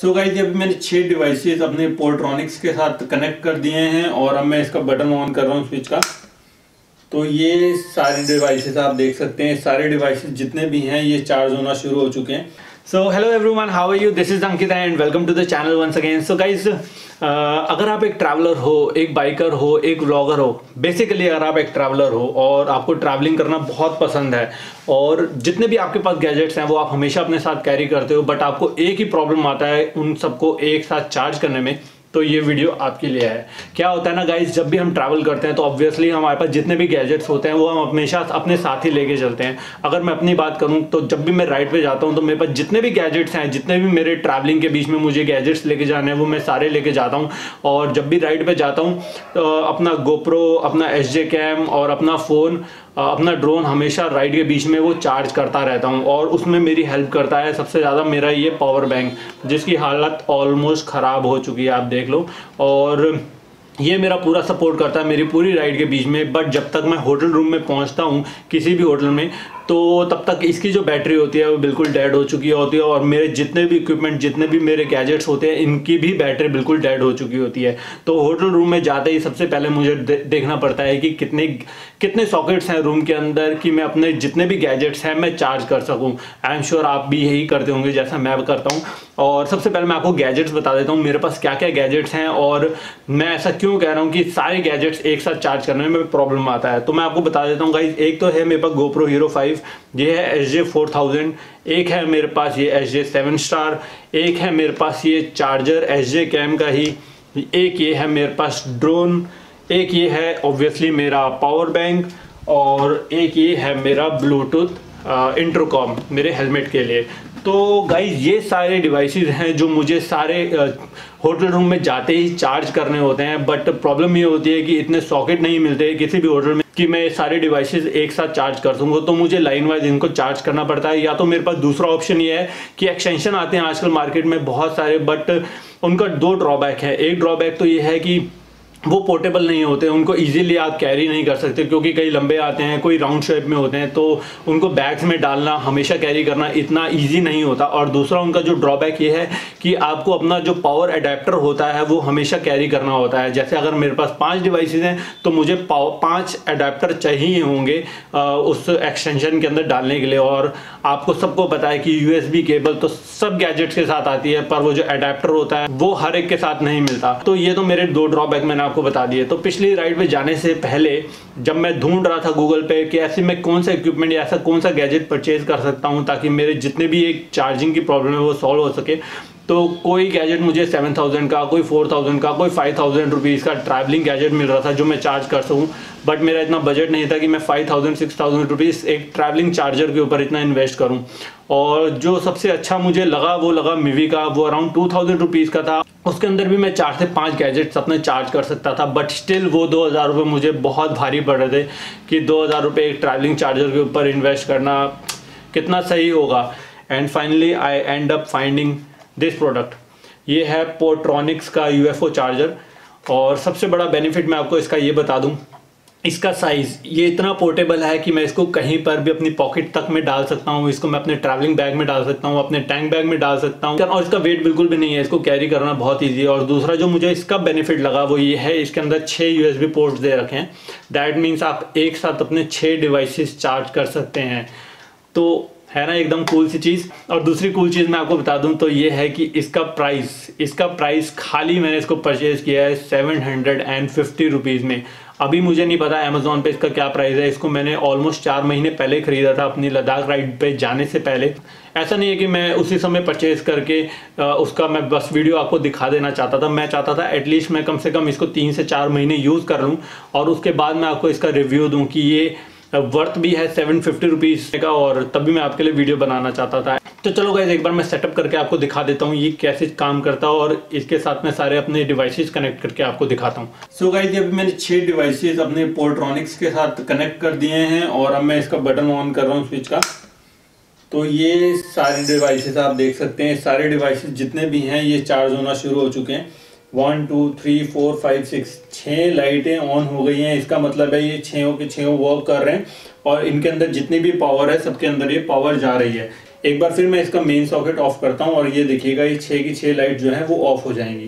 So guys अभी मैंने 6 devices अपने पोर्ट्रॉनिक्स के साथ कनेक्ट कर दिए हैं और अब मैं इसका बटन ऑन कर रहा हूँ स्विच का। तो ये सारे डिवाइसेस आप देख सकते हैं, सारे डिवाइसेस जितने भी हैं ये चार्ज होना शुरू हो चुके हैं। So hello everyone, how are you? This is Ankit and welcome to the channel once again. So guys अगर आप एक ट्रैवलर हो, एक बाइकर हो, एक व्लॉगर हो, बेसिकली अगर आप एक ट्रैवलर हो और आपको ट्रैवलिंग करना बहुत पसंद है और जितने भी आपके पास गैजेट्स हैं वो आप हमेशा अपने साथ कैरी करते हो, बट आपको एक ही प्रॉब्लम आता है उन सबको एक साथ चार्ज करने में, तो ये वीडियो आपके लिए है। क्या होता है ना गाइस, जब भी हम ट्रैवल करते हैं तो ऑब्वियसली हमारे पास जितने भी गैजेट्स होते हैं वो हम हमेशा अपने साथ ही लेके चलते हैं। अगर मैं अपनी बात करूं तो जब भी मैं राइड पे जाता हूं तो मेरे पास जितने भी गैजेट्स हैं, जितने भी मेरे ट्रैवलिंग के बीच में मुझे गैजेट्स लेके जाने हैं वो मैं सारे लेके जाता हूँ। और जब भी राइड पे जाता हूँ तो अपना गोप्रो, अपना एसजे कैम और अपना फ़ोन, अपना ड्रोन हमेशा राइड के बीच में वो चार्ज करता रहता हूँ। और उसमें मेरी हेल्प करता है सबसे ज़्यादा मेरा ये पावर बैंक, जिसकी हालत ऑलमोस्ट ख़राब हो चुकी है, आप देख लो। और ये मेरा पूरा सपोर्ट करता है मेरी पूरी राइड के बीच में। बट जब तक मैं होटल रूम में पहुंचता हूं किसी भी होटल में, तो तब तक इसकी जो बैटरी होती है वो बिल्कुल डेड हो चुकी होती है और मेरे जितने भी इक्विपमेंट, जितने भी मेरे गैजेट्स होते हैं, इनकी भी बैटरी बिल्कुल डेड हो चुकी होती है। तो होटल रूम में जाते ही सबसे पहले मुझे देखना पड़ता है कि कितने सॉकेट्स हैं रूम के अंदर कि मैं अपने जितने भी गैजेट्स हैं मैं चार्ज कर सकूं। आई एम श्योर आप भी यही करते होंगे जैसा मैं करता हूं। और सबसे पहले मैं आपको गैजेट्स बता देता हूं मेरे पास क्या क्या गैजेट्स हैं और मैं ऐसा क्यों कह रहा हूं कि सारे गैजेट्स एक साथ चार्ज करने में प्रॉब्लम आता है। तो मैं आपको बता देता हूं गाइस, एक तो है मेरे पास GoPro Hero 5, ये है SJ4000, एक है मेरे पास ये SJ7 स्टार, एक है मेरे पास ये चार्जर SJ कैम का ही, एक ये है मेरे पास ड्रोन, एक ये है ऑब्वियसली मेरा पावर बैंक और एक ये है मेरा ब्लूटूथ इंटरकॉम मेरे हेलमेट के लिए। तो गाइज ये सारे डिवाइसेस हैं जो मुझे सारे होटल रूम में जाते ही चार्ज करने होते हैं। बट प्रॉब्लम ये होती है कि इतने सॉकेट नहीं मिलते किसी भी होटल में कि मैं सारे डिवाइसेस एक साथ चार्ज कर दूंगा, तो मुझे लाइन वाइज इनको चार्ज करना पड़ता है। या तो मेरे पास दूसरा ऑप्शन ये है कि एक्सटेंशन आते हैं आजकल मार्केट में बहुत सारे, बट उनका दो ड्रॉबैक है। एक ड्रॉबैक तो ये है कि वो पोर्टेबल नहीं होते, उनको इजीली आप कैरी नहीं कर सकते क्योंकि कई लंबे आते हैं, कोई राउंड शेप में होते हैं, तो उनको बैग्स में डालना, हमेशा कैरी करना इतना इजी नहीं होता। और दूसरा उनका जो ड्रॉबैक ये है कि आपको अपना जो पावर अडेप्टर होता है वो हमेशा कैरी करना होता है। जैसे अगर मेरे पास 5 डिवाइसेस हैं तो मुझे 5 अडेप्टर चाहिए होंगे उस एक्सटेंशन के अंदर डालने के लिए। और आपको सबको पता है कि USB केबल तो सब गैजेट्स के साथ आती है, पर वो जो अडेप्टर होता है वो हर एक के साथ नहीं मिलता। तो ये तो मेरे 2 ड्रॉबैक मैंने आपको बता दिए। तो पिछली राइड पे जाने से पहले जब मैं ढूंढ रहा था गूगल पे कि ऐसे मैं कौन सा इक्विपमेंट या ऐसा कौन सा गैजेट परचेज कर सकता हूं ताकि मेरे जितने भी एक चार्जिंग की प्रॉब्लम है वो सॉल्व हो सके, तो कोई गैजेट मुझे 7000 का, कोई 4000 का, कोई 5000 रुपीज़ का ट्रैवलिंग गैजेट मिल रहा था जो मैं चार्ज कर सकूं। बट मेरा इतना बजट नहीं था कि मैं 5000-6000 रुपीज़ एक ट्रैवलिंग चार्जर के ऊपर इतना इन्वेस्ट करूं। और जो सबसे अच्छा मुझे लगा वो लगा मिवी का, वो अराउंड 2000 रुपीज़ का था। उसके अंदर भी मैं 4 से 5 गैजेट्स अपने चार्ज कर सकता था, बट स्टिल वो 2000 रुपये मुझे बहुत भारी पड़ रहे थे कि 2000 रुपये एक ट्रैवलिंग चार्जर के ऊपर इन्वेस्ट करना कितना सही होगा। And finally I end up finding this product. ये है पोर्ट्रॉनिक्स का UFO चार्जर। और सबसे बड़ा बेनिफिट मैं आपको इसका ये बता दूं, इसका साइज़ ये इतना पोर्टेबल है कि मैं इसको कहीं पर भी अपनी पॉकेट तक में डाल सकता हूँ, इसको मैं अपने ट्रैवलिंग बैग में डाल सकता हूँ, अपने टैंक बैग में डाल सकता हूँ। और इसका वेट बिल्कुल भी नहीं है, इसको कैरी करना बहुत ईजी है। और दूसरा जो मुझे इसका बेनिफिट लगा वो ये है, इसके अंदर 6 USB पोर्ट्स दे रखे हैं। दैट मीन्स आप एक साथ अपने 6 डिवाइसेस चार्ज कर सकते हैं। तो है ना एकदम कूल सी चीज़। और दूसरी कूल चीज़ मैं आपको बता दूं तो ये है कि इसका प्राइस खाली मैंने इसको परचेज़ किया है 750 रुपीज़ में। अभी मुझे नहीं पता अमेज़ॉन पे इसका क्या प्राइस है। इसको मैंने ऑलमोस्ट 4 महीने पहले ख़रीदा था अपनी लद्दाख राइड पे जाने से पहले। ऐसा नहीं है कि मैं उसी समय परचेज़ करके उसका मैं बस वीडियो आपको दिखा देना चाहता था। मैं चाहता था एटलीस्ट मैं कम से कम इसको 3 से 4 महीने यूज़ कर लूँ और उसके बाद मैं आपको इसका रिव्यू दूँ कि ये वर्थ भी है 750 रुपीज़ का। और तभी मैं आपके लिए वीडियो बनाना चाहता था। तो चलो गाइस एक बार मैं सेटअप करके आपको दिखा देता हूँ ये कैसे काम करता है और इसके साथ मैं सारे अपने डिवाइसेस कनेक्ट करके आपको दिखाता हूँ। सो गाइस अभी मैंने 6 डिवाइसेस अपने पोर्ट्रॉनिक्स के साथ कनेक्ट कर दिए हैं और अब मैं इसका बटन ऑन कर रहा हूँ स्विच का। तो ये सारे डिवाइसेस आप देख सकते हैं, सारे डिवाइसेस जितने भी हैं ये चार्ज होना शुरू हो चुके हैं। 1 2 3 4 5 6 6 लाइटें ऑन हो गई हैं। इसका मतलब है ये 6 के 6 वर्क कर रहे हैं और इनके अंदर जितनी भी पावर है सबके अंदर ये पावर जा रही है। एक बार फिर मैं इसका मेन सॉकेट ऑफ करता हूँ और ये देखिएगा ये 6 की 6 लाइट जो है वो ऑफ हो जाएंगी।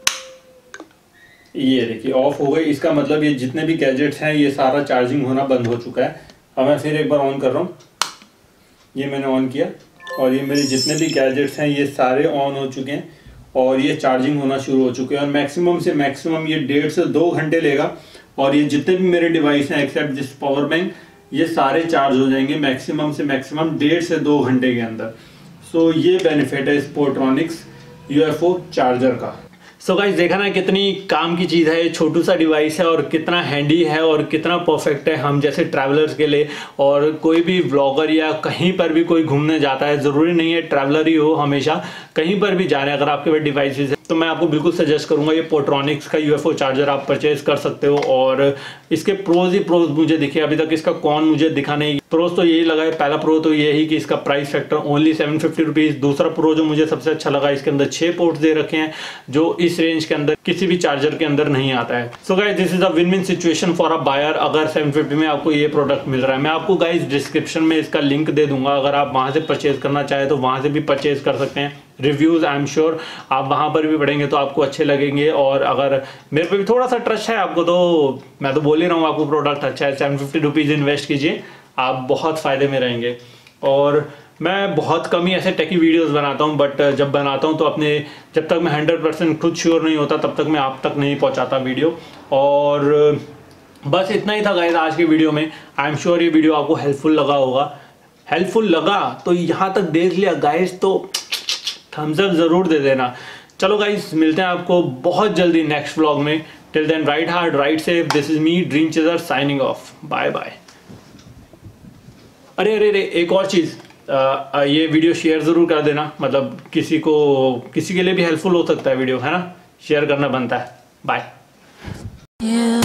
ये देखिए ऑफ हो गई, इसका मतलब ये जितने भी गैजेट्स हैं ये सारा चार्जिंग होना बंद हो चुका है। अब मैं फिर एक बार ऑन कर रहा हूँ, ये मैंने ऑन किया और ये मेरे जितने भी गैजेट्स हैं ये सारे ऑन हो चुके हैं और ये चार्जिंग होना शुरू हो चुके हैं। और मैक्सिमम से मैक्सिमम ये 1.5 से 2 घंटे लेगा और ये जितने भी मेरे डिवाइस हैं एक्सेप्ट दिस पावर बैंक ये सारे चार्ज हो जाएंगे मैक्सिमम से मैक्सिमम 1.5 से 2 घंटे के अंदर। सो ये बेनिफिट है इस पोर्ट्रॉनिक्स यूएफओ चार्जर का। सो गाइस देखा ना कितनी काम की चीज़ है, ये छोटू सा डिवाइस है और कितना हैंडी है और कितना परफेक्ट है हम जैसे ट्रैवलर्स के लिए। और कोई भी व्लॉगर या कहीं पर भी कोई घूमने जाता है, ज़रूरी नहीं है ट्रैवलर ही हो, हमेशा कहीं पर भी जा रहे हैं अगर आपके पास डिवाइसेस है तो मैं आपको बिल्कुल सजेस्ट करूंगा ये पोर्ट्रॉनिक्स का यूएफओ चार्जर आप परचेज कर सकते हो। और इसके प्रोज ही प्रोज मुझे दिखे, अभी तक इसका कौन मुझे दिखा नहीं। प्रोज तो यही लगा है, पहला प्रो तो यही कि इसका प्राइस फैक्टर ओनली 750 रुपीज़। दूसरा प्रो जो मुझे सबसे अच्छा लगा इसके अंदर 6 पोर्ट्स दे रखे हैं जो इस रेंज के अंदर किसी भी चार्जर के अंदर नहीं आता है। So guys this is a win win situation for a buyer. अगर 750 में आपको ये प्रोडक्ट मिल रहा है, मैं आपको गाइस डिस्क्रिप्शन में इसका लिंक दे दूंगा, अगर आप वहां से परचेज करना चाहे तो वहां से भी परचेज कर सकते हैं। रिव्यूज आई एम श्योर आप वहां पर भी पढ़ेंगे तो आपको अच्छे लगेंगे। और अगर मेरे पे भी थोड़ा सा ट्रस्ट है आपको तो मैं तो बोल ही रहा हूँ आपको प्रोडक्ट अच्छा है। 750 रुपीज़ इन्वेस्ट कीजिए, आप बहुत फायदे में रहेंगे। और मैं बहुत कम ही ऐसे टेकी वीडियोस बनाता हूं, बट जब बनाता हूं तो अपने जब तक मैं 100% खुद श्योर नहीं होता तब तक मैं आप तक नहीं पहुंचाता वीडियो। और बस इतना ही था गाइस आज की वीडियो में। आई एम श्योर ये वीडियो आपको हेल्पफुल लगा होगा। हेल्पफुल लगा तो यहाँ तक देख लिया गाइस तो थम्स अप जरूर दे देना। चलो गाइस मिलते हैं आपको बहुत जल्दी नेक्स्ट व्लॉग में। Till then ride hard ride safe, this is me dream chaser signing off, bye bye. अरे अरे अरे एक और चीज़, ये वीडियो शेयर ज़रूर कर देना, मतलब किसी के लिए भी हेल्पफुल हो सकता है वीडियो, है ना। शेयर करना बनता है। बाय।